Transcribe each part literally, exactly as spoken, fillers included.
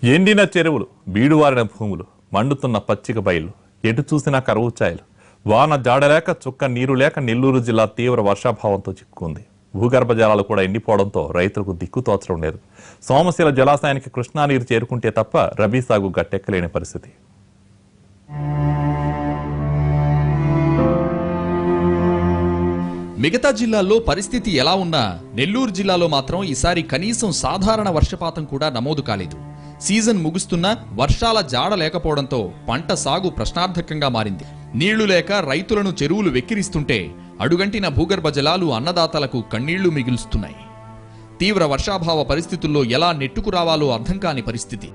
ఎండిన చెరువులు, బీడువారిన భూములు, మండుతున్న పచ్చిక బయలు, ఎటు చూసినా కరువు ఛాయలు. వాన జాడలేక చుక్క నీరు లేక నెల్లూరు జిల్లా తీవ్ర వర్షాభావంతో చిక్కుకుంది. భూగర్భ జలాలు కూడా ఎండిపోవడంతో రైతులకు దిక్కు తోచడం లేదు. సోమశిల జలాశయానికి కృష్ణా నీరు చేరుకుంటే తప్ప రబీ సాగు గట్టెక్కలేని పరిస్థితి. మిగతా జిల్లాల్లో పరిస్థితి ఎలా ఉన్నా నెల్లూరు జిల్లాలో మాత్రం ఈసారి కనీసం సాధారణ వర్షపాతం కూడా నమోదు కాలేదు. సీజన్ ముగుస్తున్నా వర్షాల జాడ లేకపోవడంతో పంట సాగు ప్రశ్నార్థకంగా మారింది. నీళ్లు లేక రైతులను చెరువులు వెక్కిరిస్తుంటే అడుగంటిన భూగర్భ జలాలు అన్నదాతలకు కన్నీళ్లు మిగులుస్తున్నాయి. తీవ్ర వర్షాభావ పరిస్థితుల్లో ఎలా నెట్టుకు రావాలో అర్థం కాని పరిస్థితి.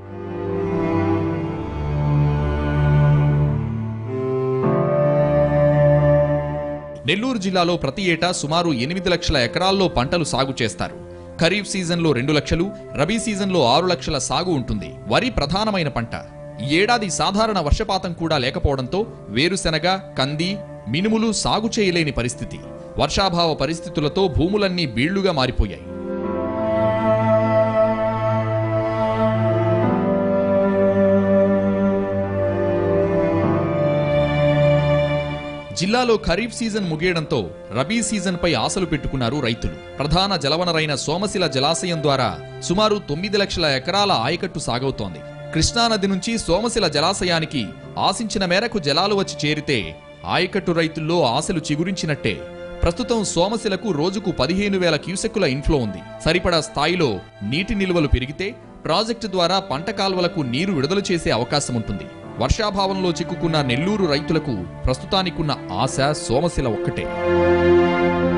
నెల్లూరు జిల్లాలో ప్రతి ఏటా సుమారు ఎనిమిది లక్షల ఎకరాల్లో పంటలు సాగు చేస్తారు. ఖరీఫ్ సీజన్లో రెండు లక్షలు, రబీ సీజన్లో ఆరు లక్షల సాగు ఉంటుంది. వరి ప్రధానమైన పంట. ఈ ఏడాది సాధారణ వర్షపాతం కూడా లేకపోవడంతో వేరుశెనగ, కంది, మినుములు సాగు చేయలేని పరిస్థితి. వర్షాభావ పరిస్థితులతో భూములన్నీ బీళ్లుగా మారిపోయాయి. జిల్లాలో ఖరీఫ్ సీజన్ ముగియడంతో రబీ సీజన్ పై ఆశలు పెట్టుకున్నారు రైతులు. ప్రధాన జలవనరైన సోమశిల జలాశయం ద్వారా సుమారు తొమ్మిది లక్షల ఎకరాల ఆయకట్టు సాగవుతోంది. కృష్ణానది నుంచి సోమశిల జలాశయానికి ఆశించిన మేరకు జలాలు వచ్చి చేరితే ఆయకట్టు రైతుల్లో ఆశలు చిగురించినట్టే. ప్రస్తుతం సోమశిలకు రోజుకు పదిహేను వేల క్యూసెక్కుల ఇన్ఫ్లో ఉంది. సరిపడా స్థాయిలో నీటి నిల్వలు పెరిగితే ప్రాజెక్టు ద్వారా పంట కాల్వలకు నీరు విడుదల చేసే అవకాశం ఉంటుంది. వర్షాభావంలో చిక్కుకున్న నెల్లూరు రైతులకు ప్రస్తుతానికున్న ఆశ సోమశిల ఒక్కటే.